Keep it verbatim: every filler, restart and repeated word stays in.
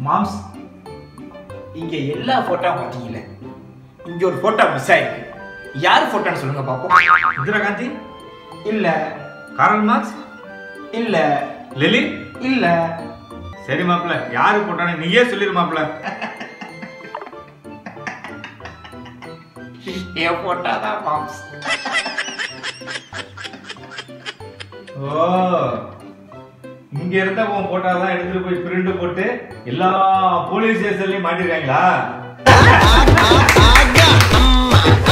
Moms, இங்க எல்லா போட்டோவும் பாத்தீங்கல்ல, இங்க ஒரு போட்டோ மிஸ் ஆயிருக்கு. யார் போட்டோன்னு சொல்லுங்க பாப்போம். இந்திரா காந்தி இல்ல, கார்ல் மார்க்ஸ் இல்ல, லெனின் இல்ல. சரி மாப்ள, யாரு போட்டானு நீயே சொல்லிரு மாப்ள. ஏ போட்டாதான் மாம்ஸ். ஓ, இங்க இருந்த உன் போட்டாதான் எடுத்துட்டு போய் பிரிண்ட் போட்டு எல்லா போலீஸ் ஸ்டேஷன்லயும் மாட்டிருக்காங்களா?